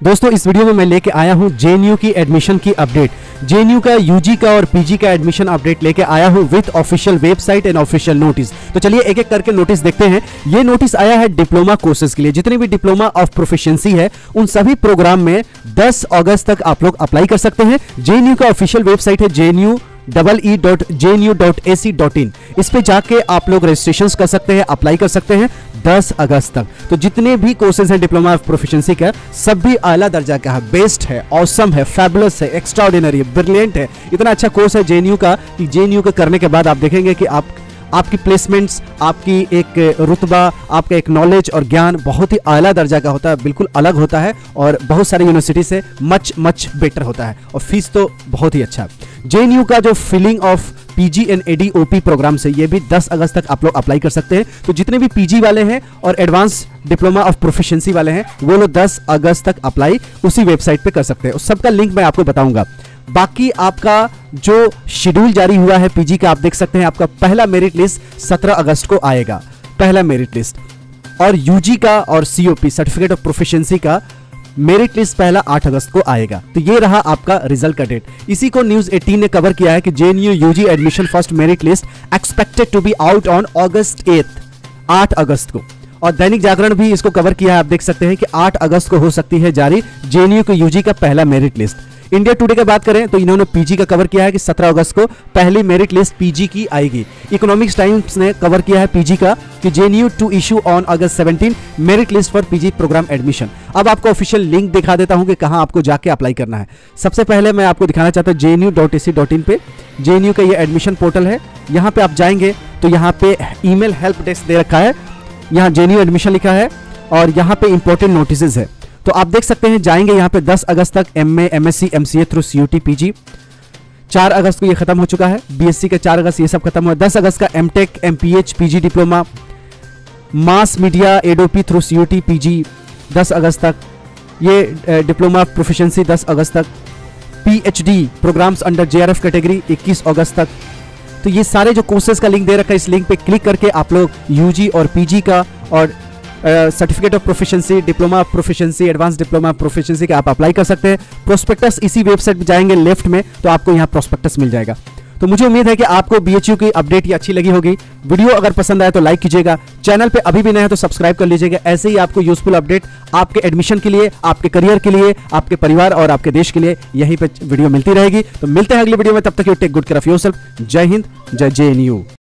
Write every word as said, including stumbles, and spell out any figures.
दोस्तों इस वीडियो में मैं लेके आया हूं जेएनयू की एडमिशन की अपडेट। जेएनयू का यूजी का और पीजी का एडमिशन अपडेट लेके आया हूं with official website and official notice. तो चलिए एक एक करके नोटिस देखते हैं। ये नोटिस आया है डिप्लोमा कोर्सेज के लिए। जितने भी डिप्लोमा ऑफ प्रोफिशिएंसी है उन सभी प्रोग्राम में दस अगस्त तक आप लोग अप्लाई कर सकते हैं। जेएनयू का ऑफिशियल वेबसाइट है J N U double E dot J N U dot A C dot in. इस पे जाके आप लोग रजिस्ट्रेशन कर सकते हैं, अप्लाई कर सकते हैं दस अगस्त तक। तो जितने भी कोर्सेज हैं डिप्लोमा ऑफ प्रोफिशिएंसी का, सब भी आला दर्जा का है, बेस्ट है, ऑसम है, फैबुलस है, एक्स्ट्राऑर्डिनरी है, ब्रिलियंट है। इतना अच्छा कोर्स है जेएनयू का कि जेएनयू का करने के बाद आप देखेंगे कि आप आपकी प्लेसमेंट्स, आपकी एक रुतबा, आपका एक नॉलेज और ज्ञान बहुत ही आला दर्जा का होता है, बिल्कुल अलग होता है और बहुत सारी यूनिवर्सिटी से मच मच बेटर होता है और फीस तो बहुत ही अच्छा। जेएनयू का जो filling of PG and ADOP programme से ये भी दस अगस्त तक आप लोग अप्लाई कर सकते हैं। तो जितने भी पीजी वाले हैं और एडवांस डिप्लोमा ऑफ प्रोफिशिएंसी वाले हैं वो लोग दस अगस्त तक अप्लाई उसी वेबसाइट पे कर सकते हैं। उस सबका लिंक मैं आपको बताऊंगा। बाकी आपका जो शेड्यूल जारी हुआ है पीजी का, आप देख सकते हैं आपका पहला मेरिट लिस्ट सत्रह अगस्त को आएगा, पहला मेरिट लिस्ट। और यूजी का और सीओपी सर्टिफिकेट ऑफ प्रोफिशिएंसी का मेरिट लिस्ट पहला आठ अगस्त को आएगा। तो ये रहा आपका रिजल्ट का डेट। इसी को न्यूज़ अठारह ने कवर किया है कि JNU UG admission first merit list expected to be out on August eight, आठ अगस्त को। और दैनिक जागरण भी इसको कवर किया है, आप देख सकते हैं कि आठ अगस्त को हो सकती है जारी जेएनयू के यूजी का पहला मेरिट लिस्ट। इंडिया टुडे की बात करें तो इन्होंने पीजी का कवर किया है कि सत्रह अगस्त को पहली मेरिट लिस्ट पीजी की आएगी। इकोनॉमिक्स टाइम्स ने कवर किया है पीजी का कि JNU to issue on August seventeen merit list for PG programme admission. अब आपको ऑफिशियल लिंक दिखा देता हूं कि कहां आपको जाके अप्लाई करना है। सबसे पहले मैं आपको दिखाना चाहता हूं J N U dot A C dot in पे। जेएनयू का ये एडमिशन पोर्टल है, यहां पे आप जाएंगे तो यहां पे ईमेल हेल्प डेस्क दे रखा है, यहां जेएनयू एडमिशन लिखा है और यहां पे इंपॉर्टेंट नोटिसेज है। तो आप देख सकते हैं जाएंगे यहाँ पे दस अगस्त तक MA, MSc, MCA through CUET PG. चार अगस्त को ये खत्म हो चुका है, बीएससी का चार अगस्त ये सब खत्म हुआ। दस अगस्त का MTech, MPH, PG diploma, mass media, ADOP through CUET PG दस अगस्त तक। ये डिप्लोमा ऑफ प्रोफिशिएंसी दस अगस्त तक। PhD programmes under JRF category इक्कीस अगस्त तक। तो ये सारे जो कोर्सेज का लिंक दे रखा है, इस लिंक पे क्लिक करके आप लोग यूजी और पीजी का और certificate of proficiency, diploma of proficiency, advance diploma of proficiency का आप अप्लाई कर सकते हैं। प्रोस्पेक्टस इसी वेबसाइट पे जाएंगे लेफ्ट में तो आपको यहाँ प्रोस्पेक्टस मिल जाएगा। तो मुझे उम्मीद है कि आपको बीएचयू की अपडेट ये अच्छी लगी होगी। वीडियो अगर पसंद आए तो लाइक कीजिएगा, चैनल पे अभी भी नए हैं तो सब्सक्राइब कर लीजिएगा। ऐसे ही आपको यूजफुल अपडेट आपके एडमिशन के लिए, आपके करियर के लिए, आपके परिवार और आपके देश के लिए यहीं पे वीडियो मिलती रहेगी। तो मिलते हैं अगली वीडियो में, तब तक you take good care of yourself. जय हिंद, जय जेएनयू।